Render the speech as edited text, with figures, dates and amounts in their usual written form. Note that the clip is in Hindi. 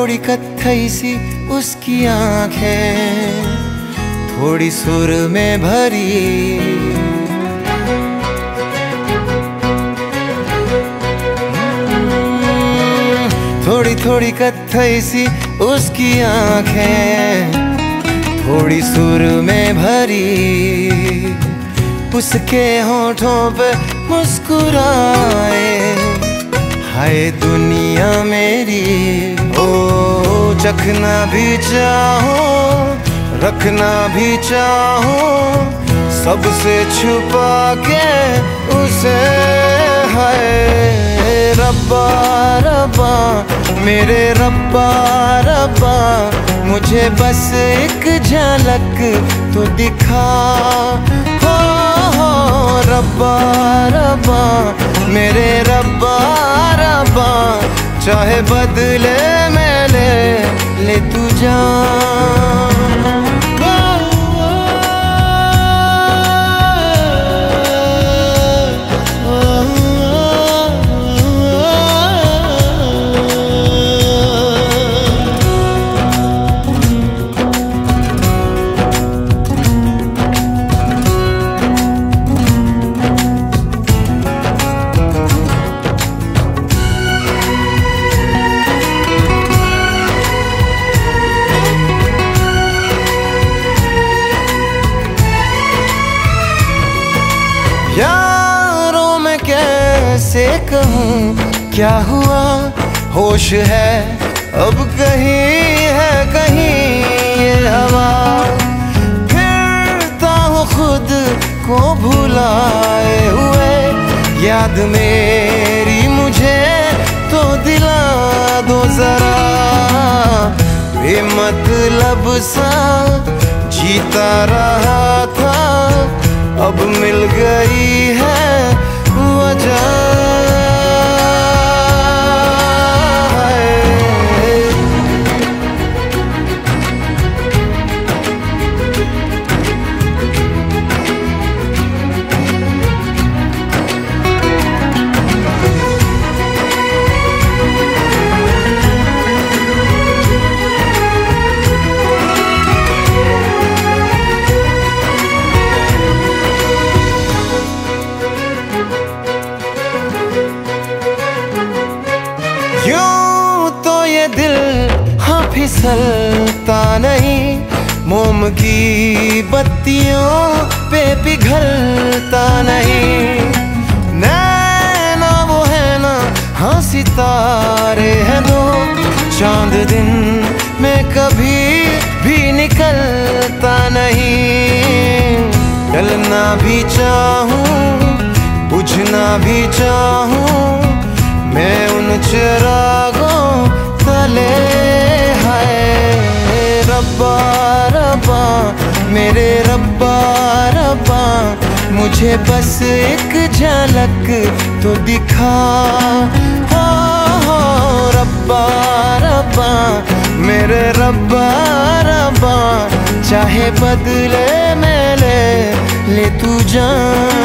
थोड़ी कत्थई सी उसकी आंखें, थोड़ी सुर में भरी। थोड़ी थोड़ी कत्थई सी उसकी आंखें, थोड़ी सुर में भरी। उसके होठों पे मुस्कुराए, हाय दुनिया मेरी। ओ चखना भी चाहो, रखना भी चाहो, सबसे छुपा के उसे। हाय रब्बा रब्बा मेरे रब्बा रब्बा, मुझे बस एक झलक तो दिखा। हो रब्बा रब्बा मेरे रब्बा रब्बा, चाहे बदले में ले तू जान। यारों मैं कैसे कहूँ क्या हुआ, होश है अब कहीं है कहीं ये हवा। फिरता हूँ खुद को भुलाए हुए, याद मेरी मुझे तो दिला दो जरा। बेमतलब सा जीता रहा था, अब मिल गई है वजह। यूं तो ये दिल हाँ फिसलता नहीं, मोम की बत्तियों पे पिघलता नहीं। नैना वो है ना हाँ सितारे हैं दो, चांद दिन में कभी भी निकलता नहीं। जलना भी चाहूँ बुझना भी चाहूँ, मैं उन चिरागों तले। हाय रब्बा रब्बा मेरे रब्बा रब्बा, मुझे बस एक झलक तो दिखा। हो रब्बा रब्बा मेरे रब्बा रब्बा, चाहे बदले में ले तू जान।